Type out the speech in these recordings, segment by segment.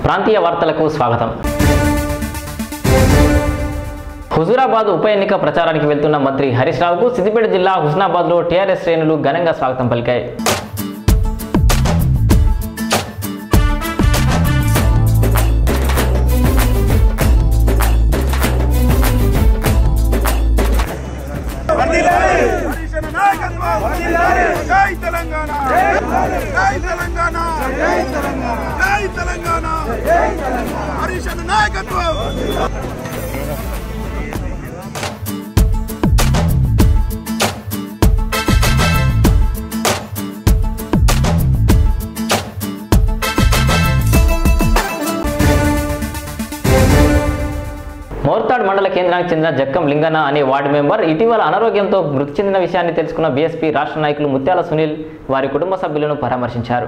ప్రాంతీయ వార్తలకు స్వాగతం. హుజూరాబాద్ ఉప ఎన్నిక ప్రచారానికి వెళ్తున్న మంత్రి హరీష్ రావుకు సిద్దిపేట జిల్లా హుస్నాబాద్లో టీఆర్ఎస్ శ్రేణులు ఘనంగా స్వాగతం పలికాయి. మోర్తాడ్ మండల కేంద్రానికి చెందిన జక్కం లింగన్న అనే వార్డు మెంబర్ ఇటీవల అనారోగ్యంతో మృతి చెందిన విషయాన్ని తెలుసుకున్న బీఎస్పీ రాష్ట్ర నాయకులు ముత్యాల సునీల్ వారి కుటుంబ సభ్యులను పరామర్శించారు.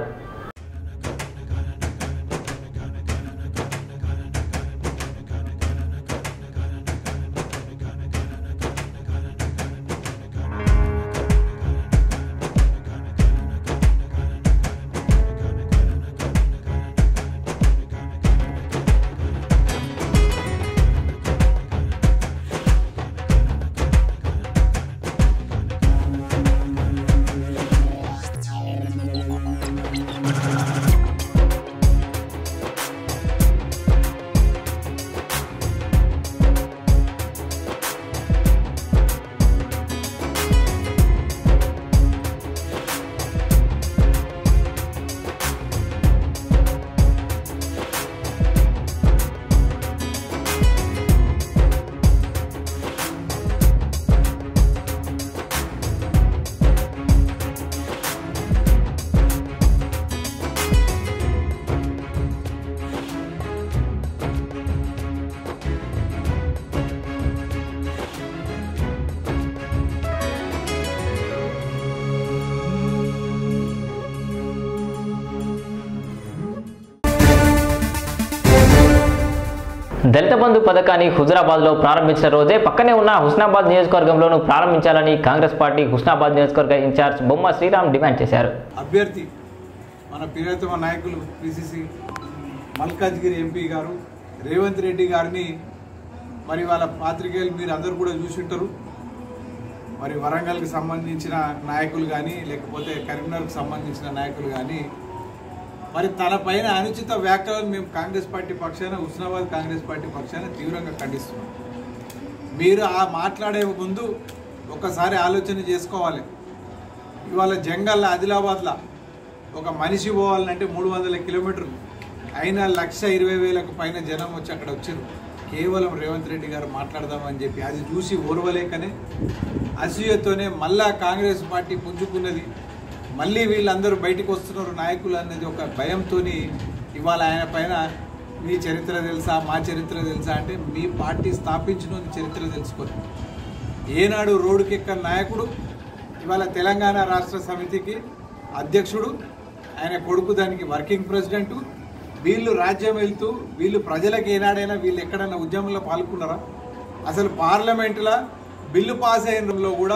దళిత బంధు పథకాన్ని హుజూరాబాద్లో ప్రారంభించిన రోజే పక్కనే ఉన్న హుస్నాబాద్ నియోజకవర్గంలోనూ ప్రారంభించాలని కాంగ్రెస్ పార్టీ హుస్నాబాద్ నియోజకవర్గ ఇన్ఛార్జ్ బొమ్మ శ్రీరామ్ డిమాండ్ చేశారు. అభ్యర్థి మన ప్రియతమ నాయకులు పిసిసి మల్కాజ్గిరి ఎంపీ గారు రేవంత్ రెడ్డి గారిని మరి వాళ్ళ పాత్రికేయులు మీరు అందరూ కూడా చూసింటారు. మరి వరంగల్కి సంబంధించిన నాయకులు కానీ లేకపోతే కరీంనగర్కి సంబంధించిన నాయకులు కానీ మరి తన పైన అనుచిత వ్యాఖ్యలను మేము కాంగ్రెస్ పార్టీ పక్షాన హుస్నాబాద్ కాంగ్రెస్ పార్టీ పక్షాన తీవ్రంగా ఖండిస్తున్నాం. మీరు ఆ మాట్లాడే ముందు ఒకసారి ఆలోచన చేసుకోవాలి. ఇవాళ జంగల్ ఆదిలాబాద్లో ఒక మనిషి పోవాలంటే 300 కిలోమీటర్లు అయినా 1,20,000 పైన జనం వచ్చి అక్కడ వచ్చారు. కేవలం రేవంత్ రెడ్డి గారు మాట్లాడదామని చెప్పి అది చూసి ఓర్వలేకనే అసూయతోనే మళ్ళా కాంగ్రెస్ పార్టీ పుంజుకున్నది. మళ్ళీ వీళ్ళందరూ బయటకు వస్తున్నారు నాయకులు అనేది ఒక భయంతో ఇవాళ ఆయన పైన మీ చరిత్ర తెలుసా మా చరిత్ర తెలుసా అంటే మీ పార్టీ స్థాపించిన చరిత్ర తెలుసుకోండి. ఏనాడు రోడ్డుకెక్క నాయకుడు ఇవాళ తెలంగాణ రాష్ట్ర సమితికి అధ్యక్షుడు, ఆయన కొడుకు దానికి వర్కింగ్ ప్రెసిడెంటు. వీళ్ళు రాజ్యం వెళ్తూ వీళ్ళు ప్రజలకు ఏనాడైనా వీళ్ళు ఎక్కడైనా ఉద్యమంలో పాల్గొన్నారా? అసలు పార్లమెంటులో బిల్లు పాస్ అయినలో కూడా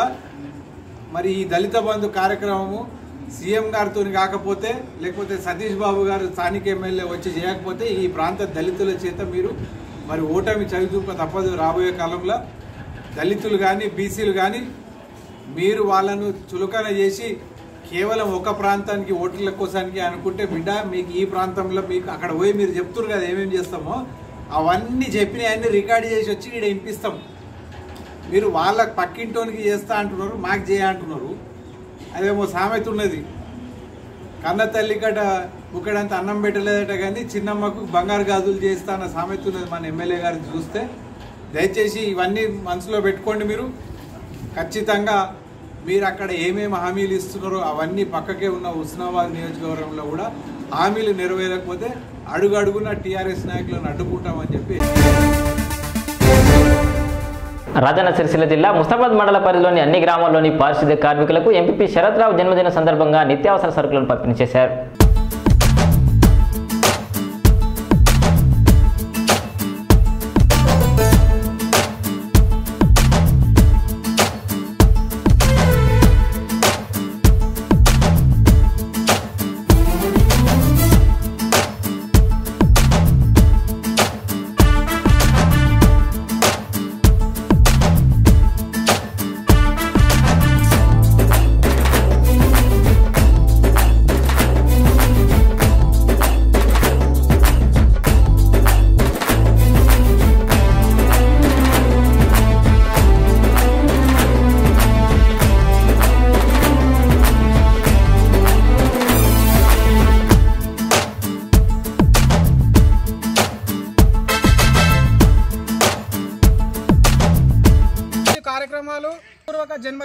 మరి ఈ దళిత బంధు కార్యక్రమము సీఎం గారితో కాకపోతే లేకపోతే సతీష్ బాబు గారు స్థానిక ఎమ్మెల్యే వచ్చి చేయకపోతే ఈ ప్రాంత దళితుల చేత మీరు మరి ఓటమి చవిచూప తప్పదు. రాబోయే కాలంలో దళితులు కానీ బీసీలు కానీ మీరు వాళ్ళను చులకన చేసి కేవలం ఒక ప్రాంతానికి ఓట్ల కోసానికి అనుకుంటే బిడ్డ మీకు ఈ ప్రాంతంలో మీకు అక్కడ పోయి మీరు చెప్తున్నారు కదా ఏమేమి చేస్తామో అవన్నీ చెప్పినవన్నీ రికార్డు చేసి వచ్చి ఇక్కడ ఇంపిస్తాం. మీరు వాళ్ళ పక్కింటోనికి చేస్తా అంటున్నారు, మాకు చేయ అంటున్నారు. అదేమో సామెత ఉన్నది, కన్న తల్లికట బుక్కడంత అన్నం పెట్టలేదట కానీ చిన్నమ్మకు బంగారు గాజులు చేస్తా అన్న సామెత ఉన్నది. మన ఎమ్మెల్యే గారిని చూస్తే దయచేసి ఇవన్నీ మనసులో పెట్టుకోండి. మీరు ఖచ్చితంగా మీరు అక్కడ ఏమేమి హామీలు ఇస్తున్నారో అవన్నీ పక్కకే ఉన్న హుస్నాబాద్ నియోజకవర్గంలో కూడా హామీలు నెరవేరకపోతే అడుగడుగున టీఆర్ఎస్ నాయకులను అడ్డుకుంటామని చెప్పి. రాజన్న సిరిసిల్ల జిల్లా ముస్తాబాద్ మండల పరిధిలోని అన్ని గ్రామాల్లోని పారిశుద్ధ్య కార్మికులకు ఎంపీపీ శరత్ రావు జన్మదిన సందర్భంగా నిత్యావసర సరుకులను పంపిణీ చేశారు.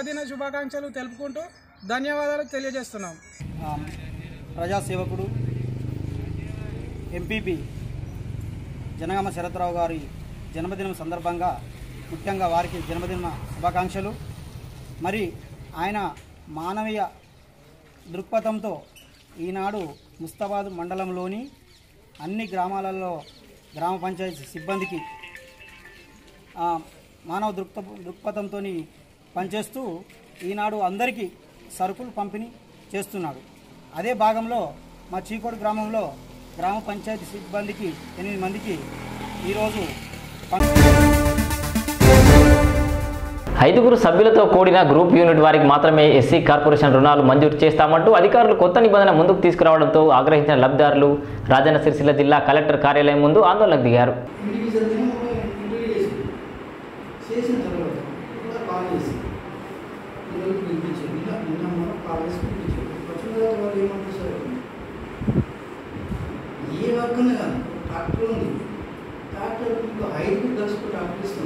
జన్మదిన శుభాకాంక్షలు తెలుపుకుంటూ ధన్యవాదాలు తెలియజేస్తున్నాం. ప్రజాసేవకుడు ఎంపీపీ జనగామ శరత్రావు గారి జన్మదినం సందర్భంగా ముఖ్యంగా వారికి జన్మదిన శుభాకాంక్షలు. మరి ఆయన మానవీయ దృక్పథంతో ఈనాడు ముస్తాబాద్ మండలంలోని అన్ని గ్రామాలలో గ్రామ పంచాయతీ సిబ్బందికి మానవ దృక్పథంతో పనిచేస్తూ ఈనాడు అందరికీ సరుకులు పంపిణీ చేస్తున్నాడు. అదే భాగంలో మా చీకోడు గ్రామంలో గ్రామ పంచాయతీ సిబ్బందికి 8 మందికి ఈరోజు 5 సభ్యులతో కూడిన గ్రూప్ యూనిట్ వారికి మాత్రమే ఎస్సీ కార్పొరేషన్ రుణాలు మంజూరు చేస్తామంటూ అధికారులు కొత్త నిబంధన ముందుకు తీసుకురావడంతో ఆగ్రహించిన లబ్ధిదారులు రాజన్న సిరిసిల్ల జిల్లా కలెక్టర్ కార్యాలయం ముందు ఆందోళనకు దిగారు. ఏ వర్గంలో కానీ ట్రాక్టర్ ఉంది, ట్రాక్టర్ 5 దర్శకు ట్రాక్టర్ ఇస్తాం.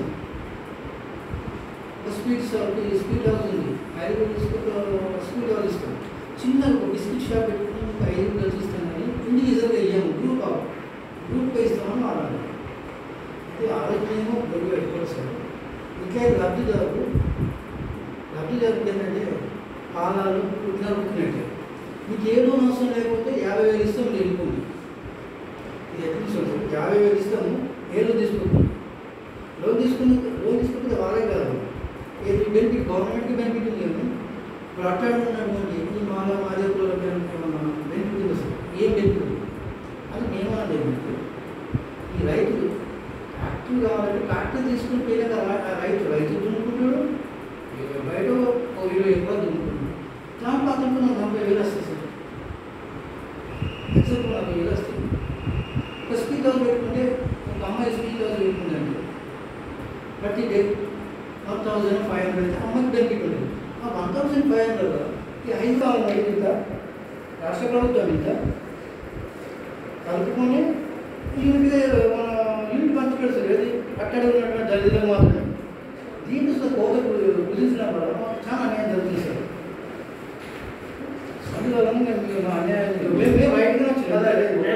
స్పీడ్ హౌస్ ఉంది, 5 స్పీడ్ హౌస్ ఇస్తాం. చిన్నగా ఒక బిస్కెట్ షాప్ పెట్టుకుని 5 కలిసి ఇస్తాం. కానీ ఇండివిజువల్గా ఇయ్యాము, గ్రూప్గా ఇస్తామని వాడాలి. అయితే ఆలోచనేమో గొడవ పెట్టుకోవాలి సార్. ఇంకా లబ్ధిదారులకు ఏంటంటే పాలాలు పుట్టినట్టే మీకు ఏ లోన్ అవసరం లేకపోతే 50,000 ఇస్తాం, మీరు వెళ్ళిపోండి. ఇది ఎట్లా తీసుకుంటాం? 50,000 ఇస్తాము, ఏ లోన్ తీసుకుంటాం. లోన్ తీసుకుంటే వాళ్ళే కాదు, ఏది బెనిఫిట్ గవర్నమెంట్కి బెనిఫిట్ ఉంది. కానీ ఇప్పుడు అట్టాడుతున్నటువంటి ఈ మాదేపులో బెనిఫిట్ ఉంది సార్. ఏం బెనిఫిట్ అది మేమన్నా బెనిఫిట్. ఈ రైతులు ట్రాక్టర్ కావాలంటే ట్రాక్టర్ తీసుకుని పోయినాక రైతు దున్నుకుంటాడు, బయట 20 ఎకరాలు దున్నుకుంటాడు. దాంట్లో అతనికి నాకు 40,000 వస్తాయి సార్. ఎగ్జాంపుల్ 40,000 వస్తాయి. ఒక స్పీడ్ హౌస్ పెట్టుకుంటే ఒక అమ్మాయి స్పీడ్ హౌస్ పెట్టుకుందండి, ప్రతి డే 1,500 అయితే అమ్మాయికి బెనిఫిట్ ఉంటుంది. ఆ 1,500 ఈ 5 కావాలి ఇంత రాష్ట్ర ప్రభుత్వం ఇంత కలుపుకొని యూనిట్గా మన యూనిట్ పంచి పెడతారు. ఏది అక్కడ ఉన్నటువంటి దళితులకు మాత్రమే. దీంట్లో కోత కుదించిన వల్ల చాలా అన్యాయం జరుగుతుంది సార్. అందువల్ల అన్యాయం మేము బయటకు వచ్చి కదా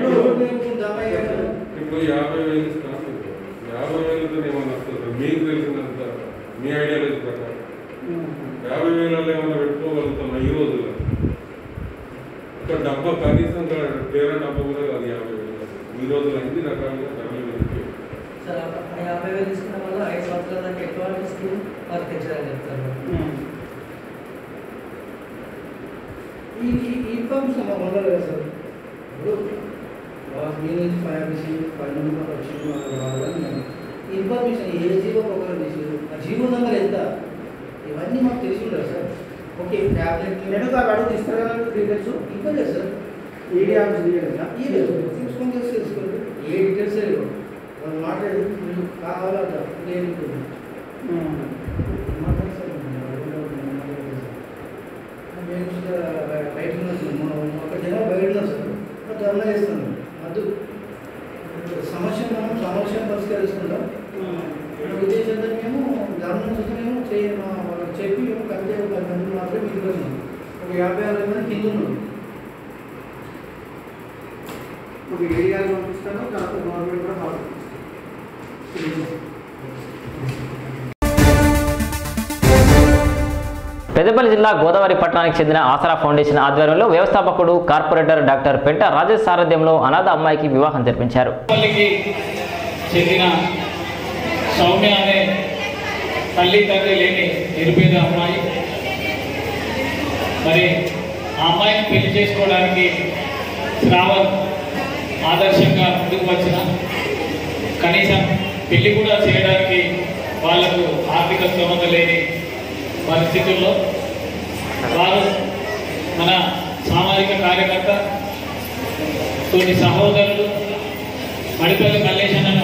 ఇప్పుడు 50,000 ఇస్తాను. 50,000తో ఏమన్నా వస్తుంది మీకు తెలిసినంత మీ ఐడియాలజీ ప్రకారం 50,000 ఏమన్నా పెట్టుకోగలుగుతాం ఈ రోజుల్లో? ఒక డబ్బా కనీసం తేరా డబ్బా కూడా కాదు 50,000. ఈ రోజులు అన్ని రకాలుగా డబ్బులు సార్. 50,000 తీసుకున్న వల్ల 5 సంవత్సరాల దాకా ఎటువంటి స్కీమ్ వర్క్ తెచ్చారని చెప్తారు. ఈ ఇన్ఫర్మేషన్ మాకు ఉండదు కదా సార్. ఇప్పుడు మీ నుంచి 5 నెంబర్ వచ్చింది. ఇన్ఫర్మేషన్ ఏ జీవో ఒకరు తీసారు, ఆ జీవో నెంబర్ ఎంత, ఇవన్నీ మాకు తెలిసి ఉండదు సార్. ఓకే ట్యాబ్లెట్ నేను అడుగు ఇస్తారు కదా డీటెయిల్స్ ఇవ్వలేదు సార్. ఏ చూసుకొని తెలుసుకోండి. ఏ డీటెయిల్స్ వాళ్ళు మాట్లాడి మీరు కావాలా లేదు బయట ఒక జనం బయట ఉన్నాం సార్. ధర్నా చేస్తాను అద్దు సమస్యను పరిష్కరిస్తుంటాం. ఉద్దేశంతో మేము ధర్నా చూస్తేనేమో వాళ్ళకి చెప్పి కలిపే 10 మంది మాత్రమే మీకు వచ్చినాం. ఒక 50-60 మంది కింద ఉన్నాం. ఒక ఏరియాలో పంపిస్తాను, తర్వాత గవర్నమెంట్ కూడా బాగుంటుంది. పెద్దపల్లి జిల్లా గోదావరి పట్టణానికి చెందిన ఆసరా ఫౌండేషన్ ఆధ్వర్యంలో వ్యవస్థాపకుడు కార్పొరేటర్ డాక్టర్ పెంట రాజేష్ సారథ్యంలో అనాథ అమ్మాయికి వివాహం జరిపించారు. చెందిన సౌమ్య అనే తల్లి తండ్రి లేని నిరుపేద అమ్మాయి. మరి ఆ అమ్మాయిని పెళ్లి చేసుకోవడానికి శ్రావణ్ ఆదర్శంగా ముందుకు వచ్చిన, కనీసం పెళ్లి కూడా చేయడానికి వాళ్లకు ఆర్థిక స్తోమత లేని పరిస్థితుల్లో వారు మన సామాజిక కార్యకర్త తోటి సహోదరులు మడిపల్లి మల్లేశన్నను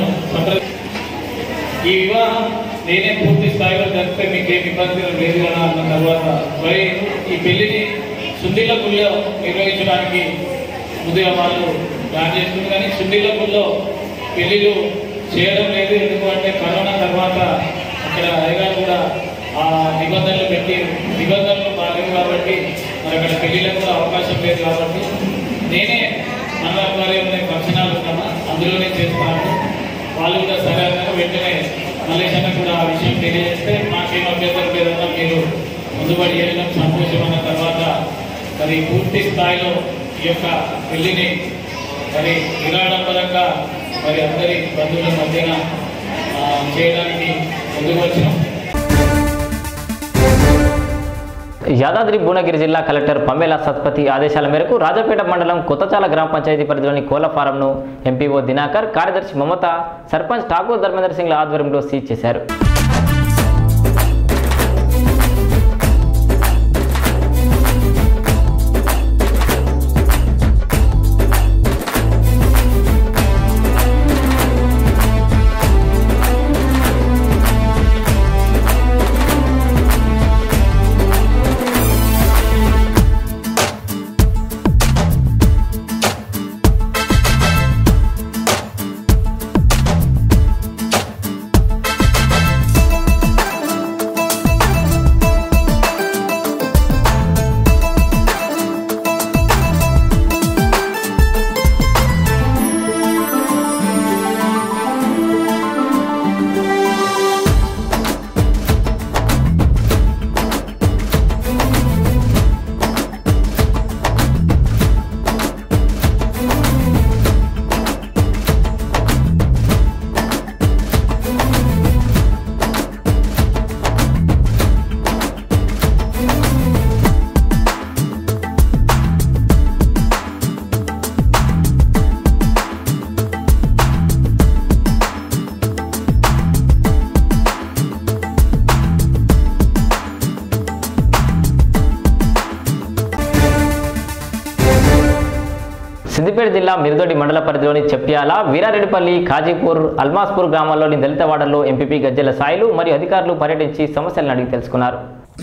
ఈ వివాహం నేనే పూర్తి స్థాయిలో జరిపితే మీకేం ఇబ్బందులు లేదు కదా అన్న తర్వాత మరి ఈ పెళ్లిని సుందీలపూర్లో నిర్వహించడానికి ముందుగా వాళ్ళు ప్లాన్ చేస్తుంది. కానీ సుందీలపూర్లో పెళ్లిళ్ళు చేయడం లేదు. ఎందుకంటే కరోనా తర్వాత అక్కడ అయ్యగారు కూడా ఆ నిబంధనలు పెట్టి నిబంధనలు బాగాలేవు కాబట్టి మరి అక్కడ పెళ్లిలకు కూడా అవకాశం లేదు కాబట్టి నేనే మండల ఆధ్వర్యంలో ఫంక్షనాలు ఉన్నామా అందులోనే చేస్తాను. వాళ్ళు కూడా సరే అన్నారు. వెంటనే మల్లేశన్న కూడా ఆ విషయం తెలియజేస్తే మాకేం అభ్యంతరం లేదన్నా మీరు ముందుబడి వెళ్ళడం సంతోషం అన్న తర్వాత మరి పూర్తి స్థాయిలో ఈ యొక్క పెళ్లిని మరి నిరాడంబరంగా మరి అందరి బంధువుల మధ్యన చేయడానికి ముందుకు వచ్చినాం. యాదాద్రి భువనగిరి జిల్లా కలెక్టర్ పమ్మేలా సత్పతి ఆదేశాల మేరకు రాజపేట మండలం కొత్తచాల గ్రామ పంచాయతీ పరిధిలోని కోళ్ల ఫారంను ఎంపీఓ దినాకర్, కార్యదర్శి మమత, సర్పంచ్ ఠాకూర్ ధర్మేంద్ర సింగ్ల ఆధ్వర్యంలో సీజ్ చేశారు. సిద్దిపేట జిల్లా మిరుదొడ్డి మండల పరిధిలోని చెప్యాల, వీరారెడ్డిపల్లి, ఖాజీపూర్, అల్మాస్పూర్ గ్రామాల్లోని దళితవాడల్లో ఎంపీపీ గజ్జెల సాయిలు మరియు అధికారులు పర్యటించి సమస్యలను అడిగి తెలుసుకున్నారు.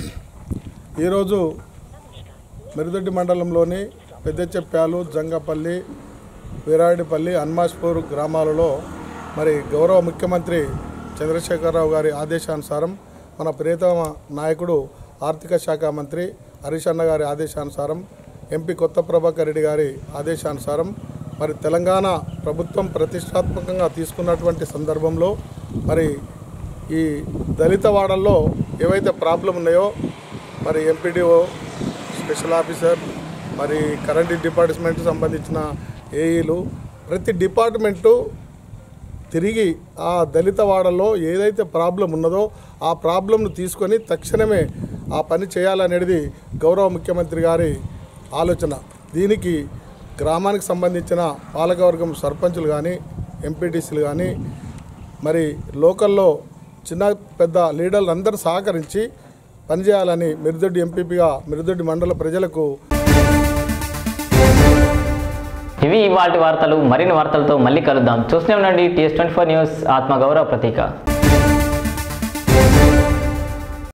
ఈరోజు మిరుదొడ్డి మండలంలోని పెద్ద చెప్యాలు, జంగపల్లి, వీరారెడ్డిపల్లి, అల్మాస్పూర్ గ్రామాలలో మరి గౌరవ ముఖ్యమంత్రి చంద్రశేఖరరావు గారి ఆదేశానుసారం మన ప్రియతమ నాయకుడు ఆర్థిక శాఖ మంత్రి హరీష్ అన్న గారి ఆదేశానుసారం ఎంపీ కొత్త ప్రభాకర్ రెడ్డి గారి ఆదేశానుసారం మరి తెలంగాణ ప్రభుత్వం ప్రతిష్టాత్మకంగా తీసుకున్నటువంటి సందర్భంలో మరి ఈ దళిత వాడల్లో ఏవైతే ప్రాబ్లం ఉన్నాయో మరి ఎంపీడీఓ, స్పెషల్ ఆఫీసర్, మరి కరెంట్ డిపార్ట్మెంట్ సంబంధించిన ఏఈలు ప్రతి డిపార్ట్మెంటు తిరిగి ఆ దళిత వాడల్లో ఏదైతే ప్రాబ్లం ఉన్నదో ఆ ప్రాబ్లంను తీసుకొని తక్షణమే ఆ పని చేయాలనేది గౌరవ ముఖ్యమంత్రి గారి ఆలోచన. దీనికి గ్రామానికి సంబంధించిన పాలకవర్గం సర్పంచులు కానీ, ఎంపీటీసీలు కానీ, మరి లోకల్లో చిన్న పెద్ద లీడర్లు అందరూ సహకరించి పనిచేయాలని మిరుదొడ్డి ఎంపీపీగా మిరుదొడ్డి మండల ప్రజలకు. ఇవి ఇవాల్టి వార్తలు. మరిన్ని వార్తలతో మళ్ళీ కలుద్దాం. చూస్తూనే ఉండండి TS24 న్యూస్, ఆత్మగౌరవ ప్రతీక.